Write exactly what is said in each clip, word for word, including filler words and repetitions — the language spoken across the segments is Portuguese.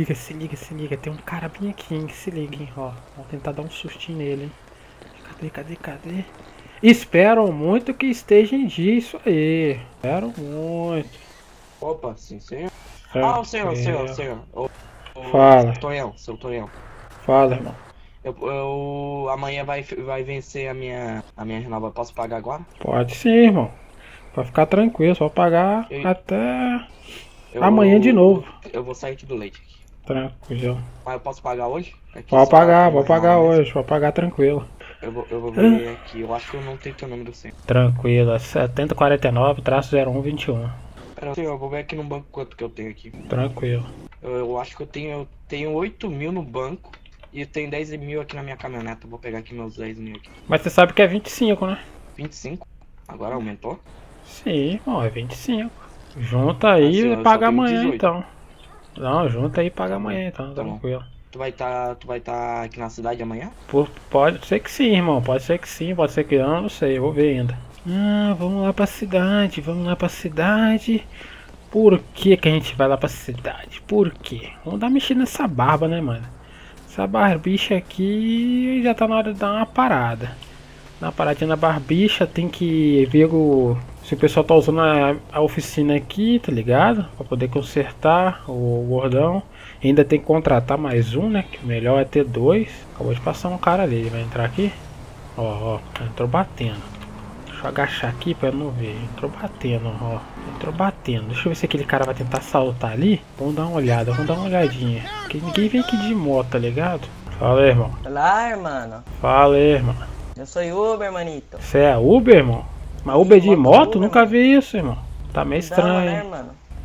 liga, se liga, se liga. Tem um cara bem aqui, hein? Se liga, hein? Ó, vamos tentar dar um sustinho nele, hein? Cadê, cadê, cadê? Espero muito que esteja em dia isso aí. Espero muito. Opa, sim, senhor. Tranquilo. Ah, o senhor, o senhor, o senhor. O, o, Fala. Tonhão, seu Tonhão. Fala, irmão. Eu, eu, amanhã vai, vai vencer a minha, a minha renova. Posso pagar agora? Pode sim, irmão. Pode ficar tranquilo, só pagar Eu- até Eu, amanhã de novo. Eu vou sair aqui do leite. Tranquilo. Mas eu posso pagar hoje? Aqui Pode só pagar, tem vou uma pagar renova mesmo. hoje, vou pagar tranquilo. Eu vou, eu vou ver aqui. Eu acho que eu não tenho teu nome do senhor. Tranquilo, setenta e quarenta e nove, traço zero um vinte e um. Pera, senhor, eu vou ver aqui no banco quanto que eu tenho aqui. Tranquilo. Eu, eu acho que eu tenho, eu tenho oito mil no banco e eu tenho dez mil aqui na minha caminhoneta. Eu vou pegar aqui meus dez mil aqui. Mas você sabe que é vinte e cinco, né? vinte e cinco? Agora aumentou? Sim, ó, é vinte e cinco. Junta aí Ah, senhor, e eu só paga tenho amanhã dezoito. então. Não, junta aí e paga Tá bom, amanhã então, tá bom. tranquilo. Tu vai estar, tu vai estar aqui na cidade amanhã? Por- pode ser que sim, irmão. Pode ser que sim, pode ser que não, não sei, eu vou ver ainda. Ah, vamos lá pra cidade, vamos lá pra cidade. Por que que a gente vai lá pra cidade? Por quê? Vamos dar uma mexida nessa barba, né, mano? Essa barbicha aqui já tá na hora de dar uma parada. Dar uma paradinha na barbicha, tem que ver o, se o pessoal tá usando a, a oficina aqui, tá ligado? Pra poder consertar o gordão. Ainda tem que contratar mais um, né? Que o melhor é ter dois. Acabou de passar um cara ali, ele vai entrar aqui. Ó, ó, entrou batendo. Deixa eu agachar aqui pra eu não ver. Entrou batendo, ó. Entrou batendo. Deixa eu ver se aquele cara vai tentar saltar ali. Vamos dar uma olhada, vamos dar uma olhadinha. Porque ninguém vem aqui de moto, tá ligado? Fala aí, irmão. Olá, hermano. Fala aí, irmão. Eu sou Uber, manito. Você é Uber, irmão? Mas Uber de moto moto? Uber, Nunca mano. vi isso, irmão. Tá meio Dá, né, estranho, hein? hermano?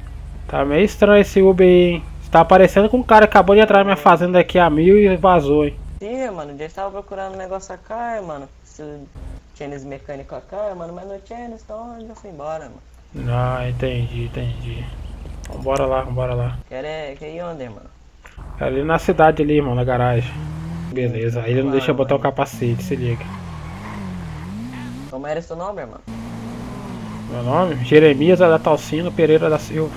Tá meio estranho esse Uber aí, hein? Você tá parecendo com um cara que acabou de entrar na minha fazenda aqui a mil e vazou, hein? Sim, mano, já estava procurando um negócio a cá, mano. Se tinha esse mecânico a cá, mano, mas não tinha, então eu já fui embora, mano. Ah, entendi, entendi. Vambora lá, vambora lá. Quer, quer ir onde, mano? Ali na cidade ali, irmão, na garagem. Beleza, aí ele não Claro, deixa eu botar o mano. capacete, se liga. Como era seu nome, irmão? Meu nome? Jeremias Adatalcino Pereira da Silva.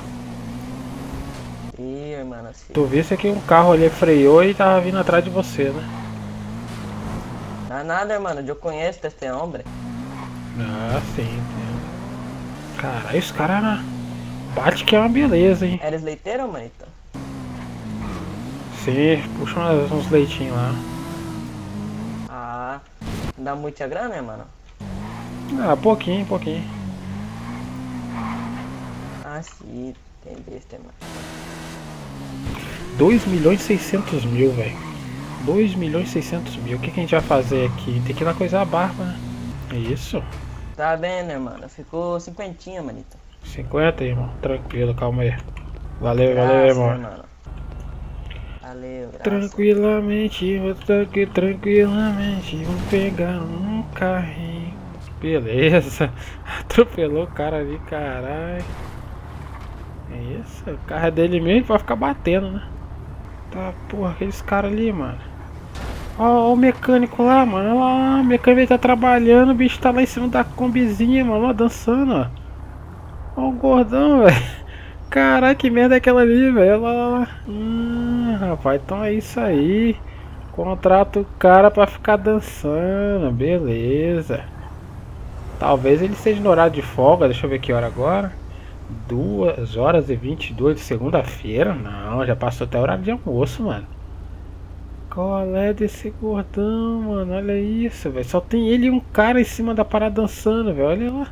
Ih, mano, assim. Tu visse que um carro ali freou e tava vindo atrás de você, né? Não é nada, irmão, eu conheço este homem. Ah, sim, entendo. Caralho, esse cara bate que é uma beleza, hein? Eres leiteiro, manito? Sim, puxa uns, uns leitinhos lá. Ah, dá muita grana, irmão? Ah, pouquinho, pouquinho. Ah, sim, entendi, este, mano. dois milhões e seiscentos mil, velho. dois milhões e seiscentos mil. O que, que a gente vai fazer aqui? Tem que ir lá coisar a barba, né? É isso? Tá bem, né, mano? Ficou cinquentinha, manito. cinquenta, irmão. Tranquilo, calma aí. Valeu, valeu, Graças, irmão. mano. Valeu, graças. Tranquilamente, vou tá aqui tranquilamente. Vamos pegar um carrinho. Beleza. Atropelou o cara ali, caralho. É isso, o carro é dele mesmo, vai ficar batendo, né? Tá, porra, aqueles caras ali, mano. Ó, ó o mecânico lá, mano. Olha lá, o mecânico tá trabalhando, o bicho tá lá em cima da combizinha, mano, ó, dançando, ó. Ó o gordão, velho. Caralho, que merda é aquela ali, velho. Olha lá, olha lá. Hum, rapaz, então é isso aí. Contrata o cara pra ficar dançando, beleza. Talvez ele esteja no horário de folga, deixa eu ver que hora agora. duas horas e vinte e duas de segunda-feira? Não, já passou até o horário de almoço, mano. Qual é desse gordão, mano? Olha isso, velho. Só tem ele e um cara em cima da parada dançando, velho. Olha lá.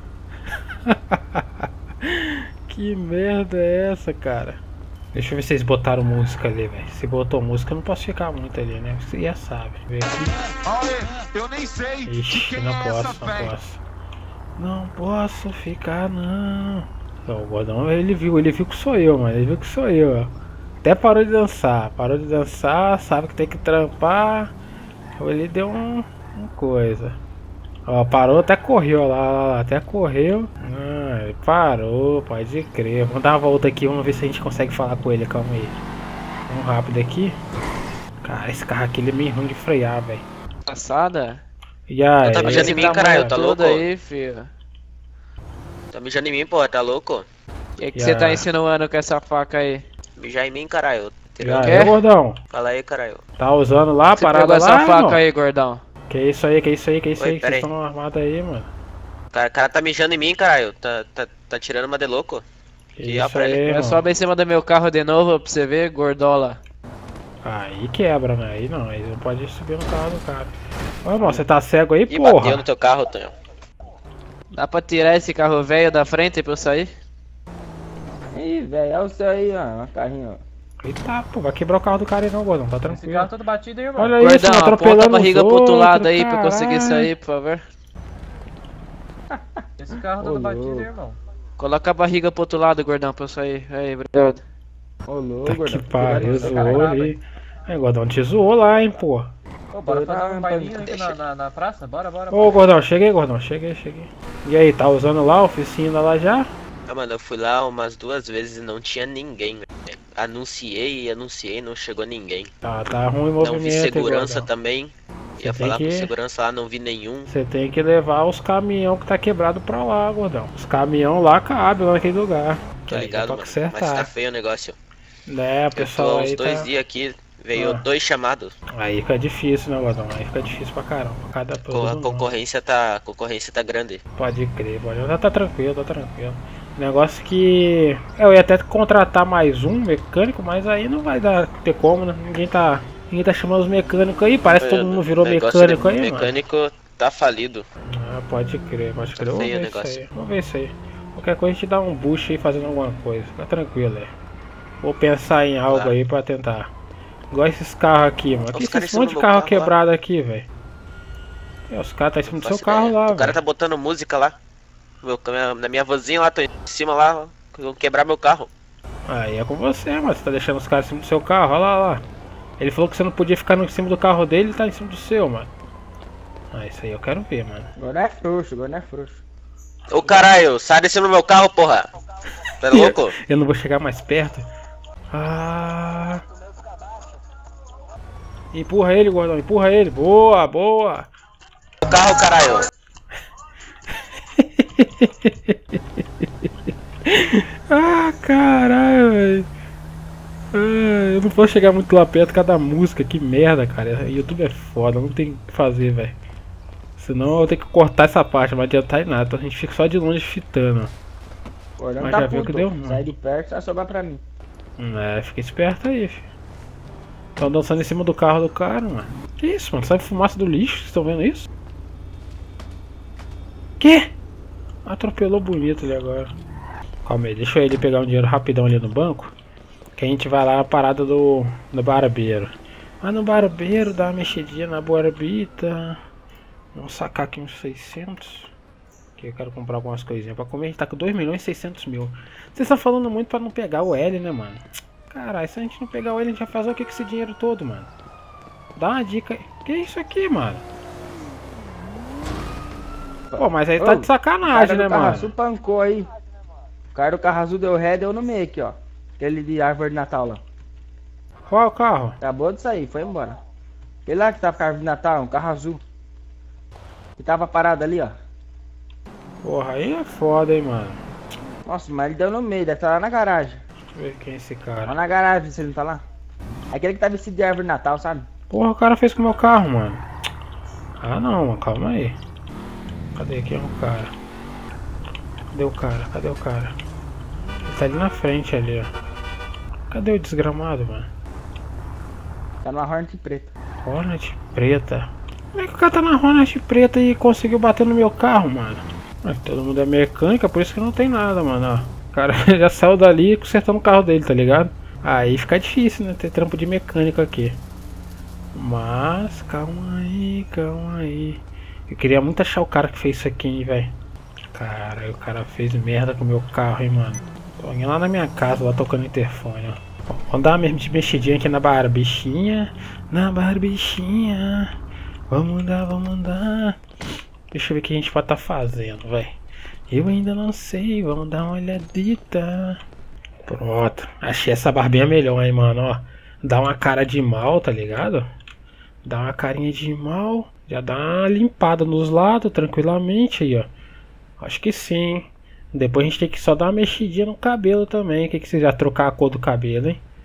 Que merda é essa, cara? Deixa eu ver se vocês botaram música ali, velho. Se botou música, eu não posso ficar muito ali, né? Você já sabe. Vê aqui. Olha, eu nem sei Ixi, de quem não é posso, essa não fé. posso. Não posso ficar, não. Ó, o gordão, ele viu, ele viu que sou eu, mano. Ele viu que sou eu, ó. Até parou de dançar. Parou de dançar, sabe que tem que trampar. Ele deu um, um coisa. Ó, parou, até correu, ó, lá, lá, lá, até correu. Ah, ele parou, pode crer. Vamos dar uma volta aqui, vamos ver se a gente consegue falar com ele, calma aí. Vamos rápido aqui. Cara, esse carro aqui ele é meio ruim de frear, velho. Passada? E aí? Tá mijando em mim, Esse caralho, tamanho tá todo louco? aí, filho. Tá mijando em mim, porra, tá louco? O que que E você tá a- insinuando com essa faca aí? Mijar em mim, caralho. Entendeu? Já é, gordão. Fala aí, caralho. Tá usando lá a Você parada pegou lá, essa faca irmão? aí, gordão. Que isso aí, que isso aí, que isso Oi, aí, que pera vocês aí. estão armados aí, mano. O cara, cara tá mijando em mim, caralho. Tá, tá, tá tirando uma de louco. Que Que ó isso pra ele. aí, Eu mano. sobe em cima do meu carro de novo pra você ver, gordola. Aí quebra, né? Aí não, aí não pode subir no carro do cara. Ô, irmão, você tá cego aí, Ih, porra? bateu no teu carro, Tonho. Dá pra tirar esse carro velho da frente pra eu sair? Ih, velho, olha o seu aí, ó. Uma carrinha, ó. Eita, pô, vai quebrar o carro do cara aí não, gordão, tá Esse tranquilo. carro todo batido aí, irmão. Olha isso, Gordão, aponta atropelando a barriga os pro outro lado outros, aí pra eu conseguir caralho. sair, por favor. Esse carro todo Ô, batido louco. aí, irmão. Coloca a barriga pro outro lado, gordão, pra eu sair. Aí, obrigado. Ô, louco, Tá gordão. que pariu, Cuidado, zoou carregado, ali. Aí, gordão, te zoou lá, hein, pô. Ô, bora fazer Não, um bailinho não aqui na, na, na praça? Bora, bora. Ô, gordão, cheguei, gordão, cheguei, cheguei. E aí, tá usando lá a oficina lá já? Ah, mano, eu fui lá umas duas vezes e não tinha ninguém, velho. Anunciei e anunciei, não chegou ninguém. Tá, tá ruim o Não vi movimento, hein, segurança gordão. também. Você Ia tem falar que- com segurança lá, não vi nenhum. Você tem que levar os caminhão que tá quebrado pra lá, gordão. Os caminhão lá cabem lá naquele lugar. Tá Aí, ligado, pra mano? consertar. Mas tá feio o negócio. É, o Eu tô pessoal há uns aí dois tá... dias aqui, veio Ah. dois chamados. Aí fica difícil, né, gordão? Aí fica difícil pra caramba. Cada Co- todo A mundo. concorrência tá, a concorrência tá grande. Pode crer, pode. Tá, tá tranquilo, tá tranquilo. Negócio que... Eu ia até contratar mais um mecânico, mas aí não vai dar ter como, né? Ninguém tá... Ninguém tá chamando os mecânicos aí. Parece que todo mundo virou O negócio mecânico de aí, mano. mecânico tá falido. Ah, pode crer, pode crer. Tá Vamos feio o ver isso negócio. aí. Vamos ver isso aí. Qualquer coisa a gente dá um boost aí fazendo alguma coisa. Fica tranquilo, é. Vou pensar em algo Tá. aí pra tentar. Igual esses carros aqui, mano. Os Que caras esse em monte cima de do carro carro lá. quebrado aqui, velho. É, os caras tá em cima do seu Faço carro ideia. lá, O cara velho. tá botando música lá. Meu, na minha- na minha vozinha lá, tô em cima lá, vão quebrar meu carro. Aí é com você, mano. Você tá deixando os caras em cima do seu carro, olha lá, olha lá. Ele falou que você não podia ficar em cima do carro dele, ele tá em cima do seu, mano. Ah, isso aí eu quero ver, mano. Agora é frouxo, agora é frouxo. Ô caralho, sai de cima do meu carro, porra. Tá louco? Eu não vou chegar mais perto. Ah. Empurra ele, gordão, empurra ele. Boa, boa. O carro, caralho. Ah, caralho, velho. Ah, eu não posso chegar muito lá perto por causa da música, que merda, cara. YouTube é foda, não tem o que fazer, velho. Senão eu vou ter que cortar essa parte, não vai adiantar em nada. Então a gente fica só de longe fitando. O gordão Mas tá já viu puto. que deu ruim. Sai de perto, só sobrar pra mim. É, fica esperto aí, filho. Tão dançando em cima do carro do cara, mano. Que isso, mano? Sai fumaça do lixo, vocês estão vendo isso? Que? Atropelou bonito ali agora. Calma aí, deixa eu ele pegar um dinheiro rapidão ali no banco. Que a gente vai lá na parada do, do barbeiro. Vai no barbeiro, dá uma mexidinha na barbita. Vamos sacar aqui uns seiscentos. Que eu quero comprar algumas coisinhas pra comer. A gente tá com dois milhões e seiscentos mil. Vocês estão falando muito pra não pegar o L, né, mano? Caralho, se a gente não pegar o L, a gente vai fazer o que com esse dinheiro todo, mano? Dá uma dica aí. Que isso aqui, mano? Pô, mas aí tá Ô, de O sacanagem, cara né, do carro mano? azul pancou aí. O cara do carro azul deu ré, deu no meio aqui, ó. Aquele de árvore de Natal lá. Qual carro? Acabou de sair, foi embora. Aquele lá que tava com a árvore de Natal, um carro azul. Que tava parado ali, ó. Porra, aí é foda, hein, mano. Nossa, mas ele deu no meio, deve estar lá na garagem. Deixa eu ver quem é esse Lá cara. na garagem, se ele não tá lá. Aquele que tá vestido de árvore de Natal, sabe? Porra, o cara fez com o meu carro, mano. Ah, não, mano, calma aí. Cadê aqui o cara? Cadê o cara? Cadê o cara? Ele tá ali na frente, ali, ó. Cadê o desgramado, mano? Tá numa Hornet preta. Hornet preta. Como é que o cara tá na Hornet preta e conseguiu bater no meu carro, mano? Mas todo mundo é mecânica, por isso que não tem nada, mano, ó. O cara já saiu dali consertando o carro dele, tá ligado? Aí fica difícil, né, ter trampo de mecânico aqui. Mas, calma aí, calma aí. Eu queria muito achar o cara que fez isso aqui, hein, velho. Cara, o cara fez merda com o meu carro, hein, mano. Tô indo lá na minha casa, lá tocando interfone, ó. Vamos dar uma mesmo de mexidinha aqui na barbichinha. Na barbichinha. Vamos dar, vamos dar. Deixa eu ver o que a gente pode estar tá fazendo, velho. Eu ainda não sei, vamos dar uma olhadita. Pronto, achei essa barbinha melhor, hein, mano, ó. Dá uma cara de mal, tá ligado? Dá uma carinha de mal. Já dá uma limpada nos lados, tranquilamente aí, ó. Acho que sim. Depois a gente tem que só dar uma mexidinha no cabelo também. O que, que você já trocar a cor do cabelo, hein?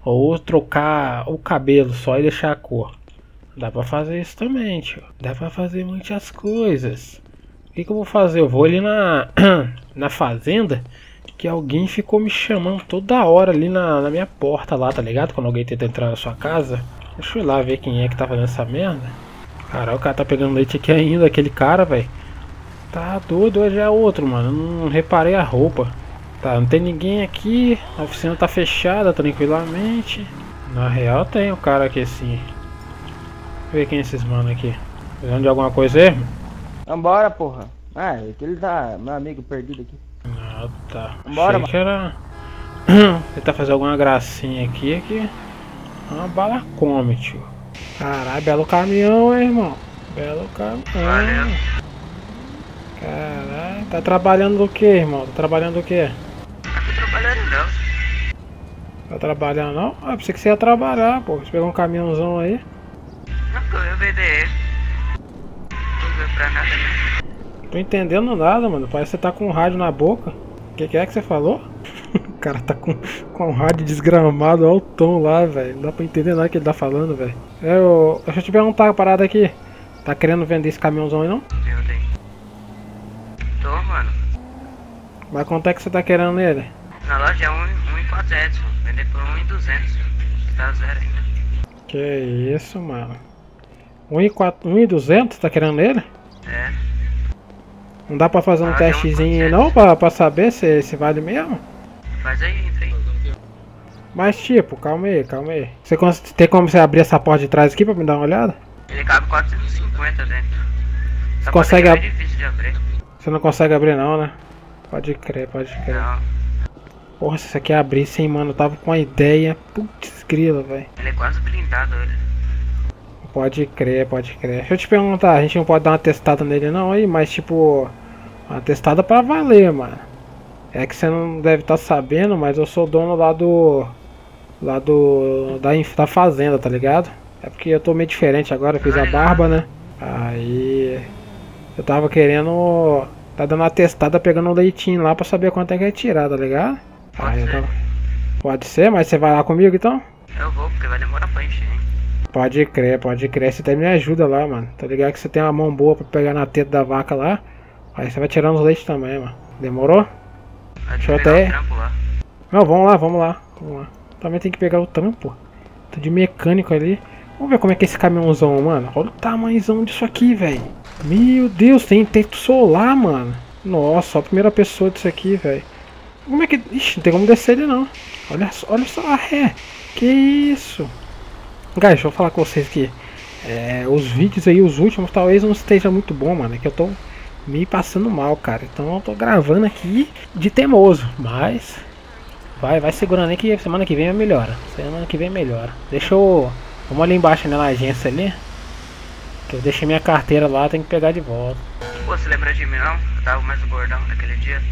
Ou trocar o cabelo só e deixar a cor. Dá pra fazer isso também, tio. Dá pra fazer muitas coisas. O que, que eu vou fazer? Eu vou ali na, na fazenda. Que alguém ficou me chamando toda hora ali na, na minha porta lá, tá ligado? Quando alguém tenta entrar na sua casa. Deixa eu ir lá ver quem é que tá fazendo essa merda. Caralho, o cara tá pegando leite aqui ainda, aquele cara, velho. Tá doido, hoje é outro, mano. Eu não reparei a roupa. Tá, não tem ninguém aqui. A oficina tá fechada tranquilamente. Na real tem o cara aqui sim. Deixa eu ver quem é esses mano aqui. Precisando de alguma coisa aí? Vambora, porra. Ah, é que ele tá, meu amigo perdido aqui. Ah, tá. Vambora, Achei que era... Tentar fazer alguma gracinha aqui, aqui. Uma bala come, tio. Caralho, belo caminhão, hein, irmão. Belo caminhão. Valeu. Caralho, tá trabalhando do que, irmão? Tá trabalhando do que? Não tô trabalhando não. Tá trabalhando não? Ah, pensei que você ia trabalhar, pô. Você pegou um caminhãozão aí. Não tô, eu vender ele. Não veio pra nada não. Tô entendendo nada, mano. Parece que você tá com um rádio na boca. O que, que é que você falou? O cara tá com, com um rádio desgramado, olha o tom lá, velho. Não dá pra entender nada que ele tá falando, velho. Eu, deixa eu te perguntar uma parada aqui. Tá querendo vender esse caminhãozão aí, não? Eu dei. Tô, mano. Mas quanto é que você tá querendo nele? Na loja é um e quatrocentos. Vender por um e duzentos. Tá zero ainda. Que isso, mano. um e duzentos, tá querendo nele? É. Não dá pra fazer um Ah, testezinho tem um não, pra, pra saber se, se vale mesmo? Faz aí, entra aí. Mas tipo, calma aí, calma aí. Você cons- tem como você abrir essa porta de trás aqui pra me dar uma olhada? Ele cabe quatrocentos e cinquenta dentro. Você Só consegue é ab- difícil de abrir. Você não consegue abrir não, né? Pode crer, pode crer. Não. Porra, se isso aqui abrisse, hein, mano, eu tava com uma ideia. Putz grila, velho. Ele é quase blindado, ele. Pode crer, pode crer. Deixa eu te perguntar, a gente não pode dar uma testada nele não aí, mas tipo... Uma testada pra valer, mano. É que você não deve estar sabendo, mas eu sou dono lá do... Lá do... Da, inf- da fazenda, tá ligado? É porque eu tô meio diferente agora, eu fiz a barba, né? Aí... Eu tava querendo... Tá dando uma testada pegando um leitinho lá pra saber quanto é que vai tirar, tá ligado? Pode Aí eu ser. tava... Pode ser, mas você vai lá comigo então? Eu vou, porque vai demorar pra encher, hein? Pode crer, pode crer. Você até me ajuda lá, mano. Tá ligado que você tem uma mão boa pra pegar na teta da vaca lá. Aí você vai tirando os leites também, mano. Demorou? Vai Deixa eu pegar até- o trampo lá. Não, vamos lá, vamos lá. Vamos lá. Também tem que pegar o trampo. Tô de mecânico ali. Vamos ver como é que é esse caminhãozão, mano. Olha o tamanhozão disso aqui, velho. Meu Deus, tem teto solar, mano. Nossa, a primeira pessoa disso aqui, velho. Como é que... Ixi, não tem como descer ele, não. Olha só, olha só a ré. Que isso? Guys, deixa eu falar com vocês aqui. É, os vídeos aí, os últimos, talvez não esteja muito bom, mano. É que eu tô me passando mal, cara. Então eu tô gravando aqui de teimoso. Mas... Vai, vai segurando aí que semana que vem eu melhora. Semana que vem melhora. Deixa eu... Vamos ali embaixo, né, na agência ali. Que eu deixei minha carteira lá, tem que pegar de volta. Pô, você lembra de mim não? Eu tava mais gordão naquele dia.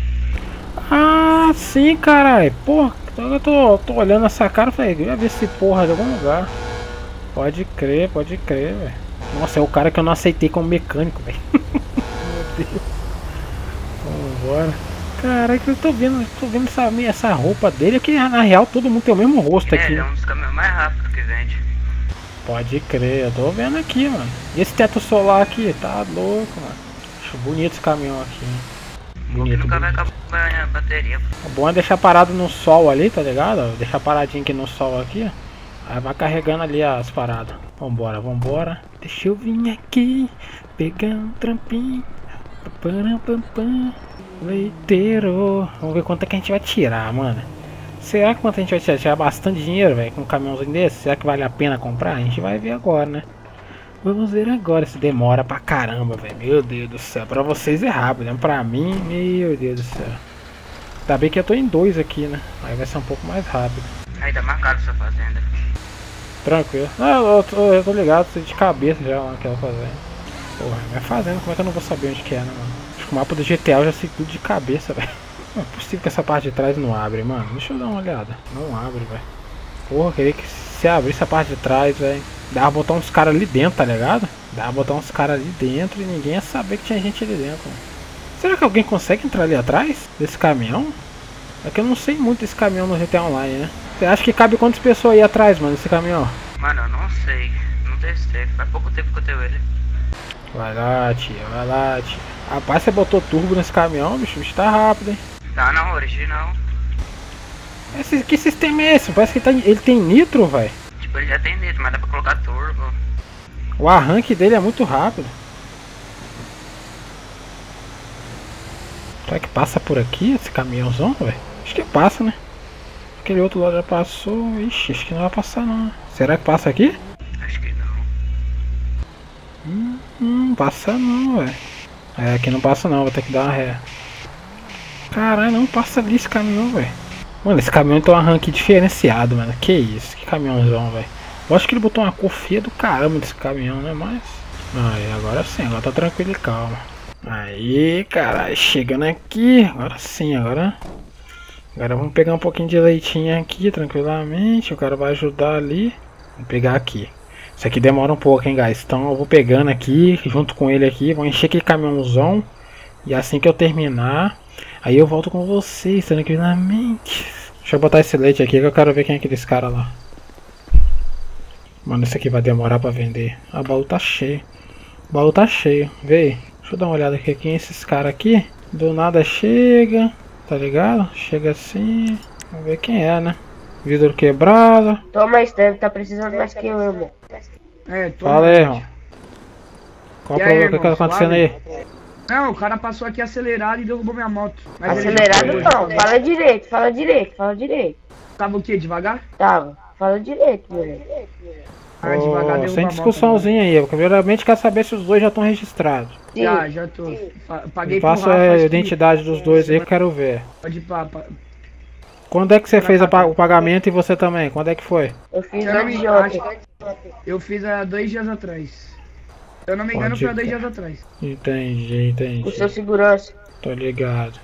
Ah, sim, caralho. Porra, eu tô, tô olhando essa cara e falei, eu ia ver esse porra de algum lugar. Pode crer, pode crer, velho. Nossa, é o cara que eu não aceitei como mecânico, velho. Meu Deus. Vambora. Caraca, eu tô vendo, tô vendo essa, essa roupa dele. Aqui na real todo mundo tem o mesmo rosto É, aqui. ele é um dos caminhões mais rápidos que vende. Pode crer, eu tô vendo aqui, mano. E esse teto solar aqui, tá louco, mano. Acho bonito esse caminhão aqui, hein? Bonito, Nunca vai bonito. acabar a bateria. O bom é deixar parado no sol ali, tá ligado? Deixar paradinho aqui no sol aqui, ó. Aí vai carregando ali as paradas. Vambora, vambora. Deixa eu vir aqui, pegar um trampinho. Pam, pam, pam. Leiteiro. Vamos ver quanto é que a gente vai tirar, mano. Será que quanto a gente vai tirar? Tirar bastante dinheiro, velho, com um caminhãozinho desse? Será que vale a pena comprar? A gente vai ver agora, né? Vamos ver agora se demora pra caramba, velho. Meu Deus do céu. Pra vocês é rápido, né? Pra mim, meu Deus do céu. Tá bem que eu tô em dois aqui, né? Aí vai ser um pouco mais rápido. Aí tá marcado sua fazenda. Tranquilo. Não, eu tô, eu tô ligado, tô de cabeça já lá naquela fazenda. Porra, minha fazenda, como é que eu não vou saber onde que é, né, mano? Acho que o mapa do G T A eu já sei tudo de cabeça, velho. Não é possível que essa parte de trás não abre, mano. Deixa eu dar uma olhada. Não abre, velho. Porra, eu queria que se abrisse a parte de trás, velho. Dava pra botar uns caras ali dentro, tá ligado? Dava pra botar uns caras ali dentro e ninguém ia saber que tinha gente ali dentro, mano. Será que alguém consegue entrar ali atrás desse caminhão? É que eu não sei muito desse caminhão no G T A Online, né? Você acha que cabe quantas pessoas aí atrás, mano, esse caminhão? Mano, eu não sei. Não testei. Faz pouco tempo que eu tenho ele. Vai lá, tia, vai lá, tia. Rapaz, você botou turbo nesse caminhão, bicho? O bicho tá rápido, hein? Tá, não, original. Esse, que sistema é esse? Parece que tá, ele tem nitro, velho. Tipo, ele já tem nitro, mas dá pra colocar turbo. O arranque dele é muito rápido. Será que passa por aqui esse caminhãozão, velho? Acho que passa, né? Aquele outro lado já passou. Ixi, acho que não vai passar não. Será que passa aqui? Acho que não. Hum, hum passa não, velho. É, aqui não passa não, vou ter que dar uma ré. Caralho, não passa ali esse caminhão, velho. Mano, esse caminhão tem um arranque diferenciado, mano. Que isso, que caminhãozão, velho. Eu acho que ele botou uma cor feia do caramba desse caminhão, né? Mas... Aí, agora sim, agora tá tranquilo e calma. Aí, caralho, chegando aqui. Agora sim, agora... Agora vamos pegar um pouquinho de leitinho aqui, tranquilamente. O cara vai ajudar ali. Vou pegar aqui. Isso aqui demora um pouco, hein, guys. Então eu vou pegando aqui, junto com ele aqui. Vou encher aquele caminhãozão. E assim que eu terminar... Aí eu volto com vocês, tranquilamente. Deixa eu botar esse leite aqui que eu quero ver quem é aqueles caras lá. Mano, isso aqui vai demorar pra vender. Ah, o baú tá cheio. O baú tá cheio. Vê aí. Deixa eu dar uma olhada aqui. Quem é esses caras aqui? Do nada chega. Tá ligado? Chega assim. Vamos ver quem é, né? Vidro quebrado. Toma, Steve, tá precisando mais que eu, irmão. É, tô Fala aí, irmão. Qual o E aí, problema que tá irmão, acontecendo suave? aí? Não, o cara passou aqui acelerado e derrubou minha moto. Mas ele Acelerado já foi. não, fala direito, fala direito, fala direito. Tava o quê? Devagar? Tava, fala direito, meu irmão. Ah, devagar Ô, derruba sem a moto, discussãozinha aí. Eu primeiramente quero saber se os dois já estão registrados. Sim, Já, já tô. Pa- Paguei Me pro passa Rafa, a acho que- identidade dos dois aí que eu quero ver. Pode ir pra, pra... Quando é que você fez a pa- o pagamento e você também? Quando é que foi? eu fiz Eu não antes me de ontem. acho- Eu fiz há dois dias atrás. Se eu não me engano, Pode foi há ir, dois cara. dias atrás. Entendi, entendi. O seu segurança. Tô ligado.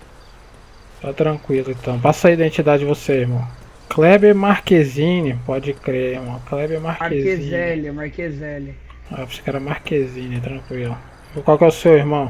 Tá tranquilo então. Passa a identidade de você, irmão. Kleber Marquezine, pode crer, irmão. Kleber Marquezine. Marqueselli, Marqueselli. Ah, você que era Marquezine, tranquilo. Qual que é o seu irmão?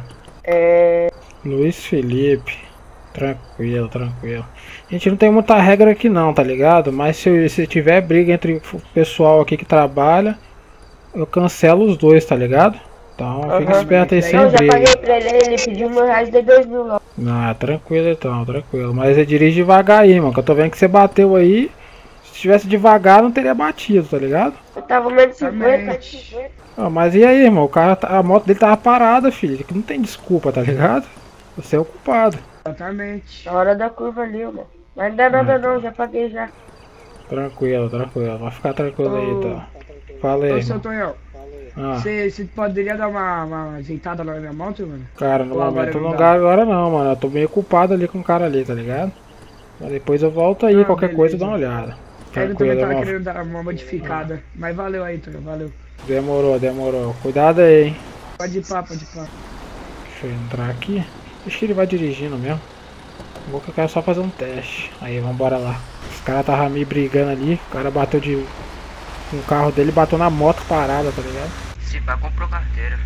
É. Luiz Felipe. Tranquilo, tranquilo. A gente não tem muita regra aqui não, tá ligado? Mas se, se tiver briga entre o pessoal aqui que trabalha, eu cancelo os dois, tá ligado? Então fica Aham. esperto aí sem Não, já briga. paguei pra ele, ele pediu mil reais de dois mil lá. Ah, tranquilo então, tranquilo. Mas você dirige devagar aí, mano. Que eu tô vendo que você bateu aí. Se tivesse devagar, não teria batido, tá ligado? Eu tava menos de cinquenta. Exatamente. Ah, mas e aí, irmão? O cara, tá- a moto dele tava parada, filho. Que não tem desculpa, tá ligado? Você é o culpado. Exatamente. Na hora da curva ali, mano. Mas não dá nada Ah, não, já paguei já. Tranquilo, tranquilo. Vai ficar tranquilo aí, então. Fala aí, Ô, seu irmão. Tonhão, Ah, você você poderia dar uma, uma ajeitada lá na minha moto, mano? cara, no Ou agora momento não não dá? dá agora não, mano. Eu tô meio culpado ali com o cara ali, tá ligado? Mas depois eu volto aí, Ah, qualquer coisa, beleza. dá uma olhada. Eu também Tranquilo, tava irmão. querendo dar uma modificada. Mas valeu aí, Tonhão, valeu. Demorou, demorou. Cuidado aí, hein. Pode ir pá, pode ir pá. Deixa eu entrar aqui. Deixa que ele vai dirigindo mesmo. Vou que eu quero só fazer um teste. Aí, vambora lá. Os caras estavam me brigando ali. O cara bateu de... com o carro dele, bateu na moto parada, tá ligado? Se pá, comprou carteira.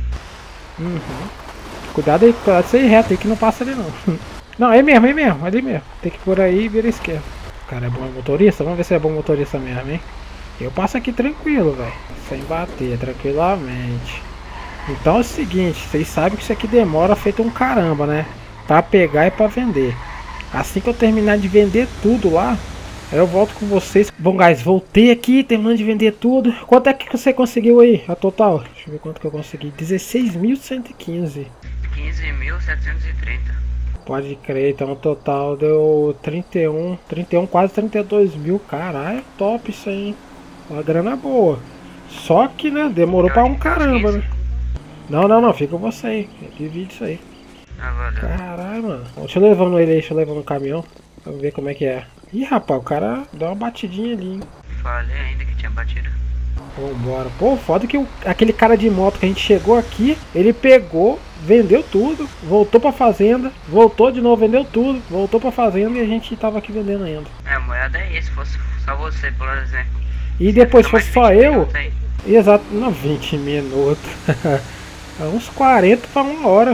Uhum. Cuidado aí, cuidado de ser reto aí que não passa ali não. Não, é mesmo, é mesmo, ali mesmo. Tem que ir por aí e vira à esquerda. O cara é bom motorista? Vamos ver se é bom motorista mesmo, hein? Eu passo aqui tranquilo, velho. Sem bater, tranquilamente. Então é o seguinte, vocês sabem que isso aqui demora feito um caramba, né? Pra pegar e pra vender. Assim que eu terminar de vender tudo lá, aí eu volto com vocês. Bom, guys, voltei aqui, terminando de vender tudo. Quanto é que você conseguiu aí, a total? Deixa eu ver quanto que eu consegui. dezesseis mil cento e quinze. quinze mil setecentos e trinta. Pode crer, então o total deu trinta e um, trinta e um, quase trinta e dois mil. Caralho, top isso aí, hein? Uma grana boa. Só que, né, demorou pra um caramba, né? Não, não, não, fica com você aí. Divide isso aí. Ah, valeu. Caralho, mano. Deixa eu levando ele aí, deixa eu levando no caminhão. Vamos ver como é que é. Ih, rapaz, o cara deu uma batidinha ali, hein? Falei ainda que tinha batido. Vambora. Pô, foda que o, aquele cara de moto que a gente chegou aqui, ele pegou, vendeu tudo, voltou pra fazenda, voltou de novo, vendeu tudo, voltou pra fazenda e a gente tava aqui vendendo ainda. É, a moeda é isso, se fosse só você, por exemplo. E depois, se Mais fosse só vinte eu, minutos aí. exato, não, vinte minutos. Uns quarenta pra uma hora, filho.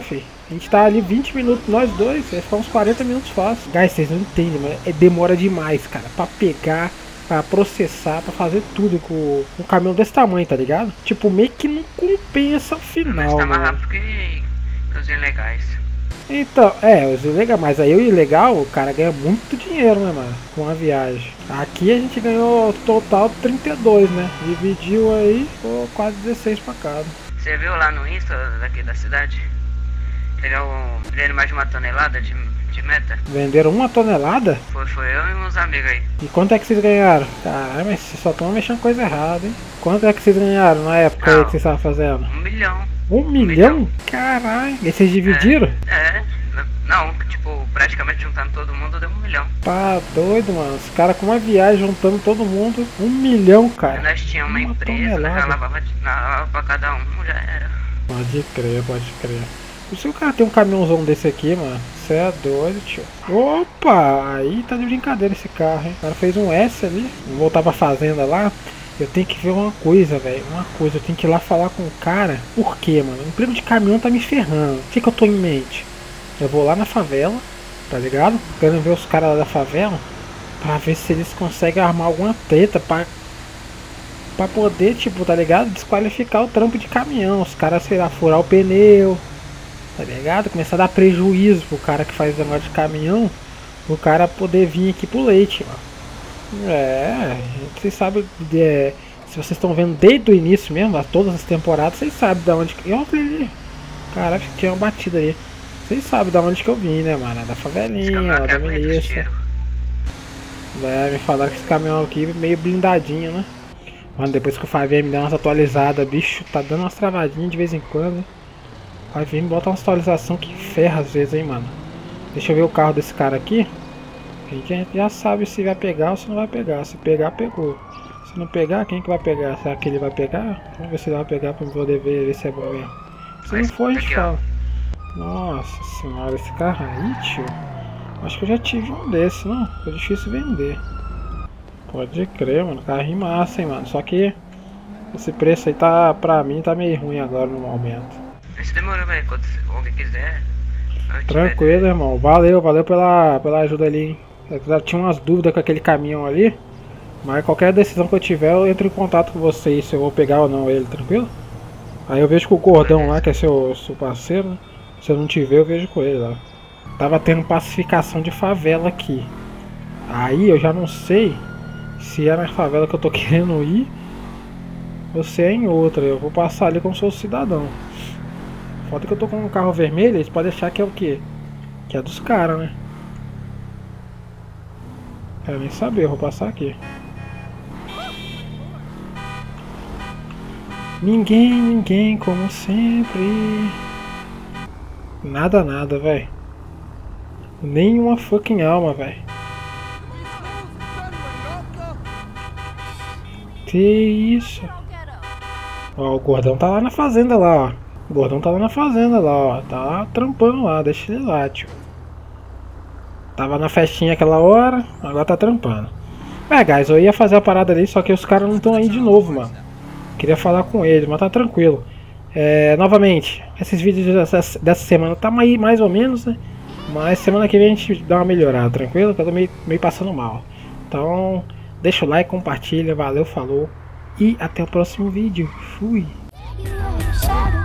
A gente tá ali vinte minutos, nós dois, vai ficar uns quarenta minutos fácil. Guys, vocês não entendem, mas é, demora demais, cara, pra pegar, pra processar, pra fazer tudo com, com um caminhão desse tamanho, tá ligado? Tipo, meio que não compensa o final, Tá mais mano. rápido que os ilegais. Então, é, os ilegal, mas aí o ilegal, o cara ganha muito dinheiro, né, mano? Com a viagem. Aqui a gente ganhou total trinta e dois, né? Dividiu aí, ficou quase dezesseis pra cada. Você viu lá no Insta daqui da cidade? Pegar o. Vender mais de uma tonelada de, de meta? Venderam uma tonelada? Foi, foi eu e uns amigos aí. E quanto é que vocês ganharam? Caralho, mas vocês só estão mexendo coisa errada, hein? Quanto é que vocês ganharam na época aí Não. que vocês estavam fazendo? Um milhão. Um milhão? Caralho, e vocês dividiram? É, não, tipo, praticamente juntando todo mundo deu um milhão. Tá doido, mano. Os caras com uma viagem juntando todo mundo, um milhão, cara. Nós tínhamos uma, Uma empresa, né, tonelada. já lavava, lavava pra cada um, já era. Pode crer, pode crer. E se o cara tem um caminhãozão desse aqui, mano? Você é doido, tio. Opa! Aí tá de brincadeira esse carro, hein? O cara fez um S ali. Vou voltar pra fazenda lá. Eu tenho que ver uma coisa, velho. Uma coisa, eu tenho que ir lá falar com o cara. Por quê, mano? O emprego de caminhão tá me ferrando. O que que eu tô em mente? Eu vou lá na favela, tá ligado? Quero ver os caras lá da favela. Pra ver se eles conseguem armar alguma treta pra... Pra poder, tipo, tá ligado? Desqualificar o trampo de caminhão. Os caras, sei lá, furar o pneu. Tá ligado? Começar a dar prejuízo pro cara que faz negócio de caminhão. O cara poder vir aqui pro leite, mano. É, vocês sabem, é, se vocês estão vendo desde o início mesmo, a todas as temporadas, vocês sabem da onde que. Olha ali, caraca, tinha uma batida aí. Vocês sabem da onde que eu vim, né, mano? Da favelinha, lá da milícia. É, me falaram que esse caminhão aqui é meio blindadinho, né? Mano, depois que o Flavinho me deu umas atualizadas, bicho, tá dando umas travadinhas de vez em quando. O Flavinho me bota uma atualização que ferra às vezes, hein, mano. Deixa eu ver o carro desse cara aqui. A gente já sabe se vai pegar ou se não vai pegar. Se pegar, pegou. Se não pegar, quem que vai pegar? Será que ele vai pegar? Vamos ver se ele vai pegar pra eu poder ver, ver se é bom mesmo. Se não for, a gente fala. Nossa senhora, esse carro aí, tio. Acho que eu já tive um desse, não? Foi difícil vender. Pode crer, mano. Carrinho massa, hein, mano. Só que esse preço aí tá, pra mim, tá meio ruim agora no momento. Se demorou, velho. Quando alguém quiser. Tranquilo, irmão. Valeu, valeu pela, pela ajuda ali, hein. Eu já tinha umas dúvidas com aquele caminhão ali. Mas qualquer decisão que eu tiver, eu entro em contato com vocês se eu vou pegar ou não ele, tranquilo? Aí eu vejo com o Gordão lá, que é seu, seu parceiro, né? Se eu não tiver, eu vejo com ele lá. Tava tendo pacificação de favela aqui. Aí eu já não sei se é na favela que eu tô querendo ir ou se é em outra. Eu vou passar ali como se fosse cidadão. Foda que eu tô com um carro vermelho, eles podem achar que é o quê? Que é dos caras, né? Quero nem saber, eu vou passar aqui. Ninguém, ninguém, como sempre. Nada, nada, velho. Nenhuma fucking alma, velho. Que isso? Ó, o Gordão tá lá na fazenda lá, ó. O Gordão tá lá na fazenda lá, ó. Tá trampando lá, deixa ele lá, tio. Tava na festinha aquela hora, agora tá trampando. É, guys, eu ia fazer a parada ali, só que os caras não estão aí de novo, mano. Queria falar com eles, mas tá tranquilo. É, novamente, esses vídeos dessa, dessa semana tá aí mais ou menos, né? Mas semana que vem a gente dá uma melhorada, tranquilo? Que eu tô meio, meio passando mal. Então, deixa o like, compartilha, valeu, falou. E até o próximo vídeo. Fui! Shadow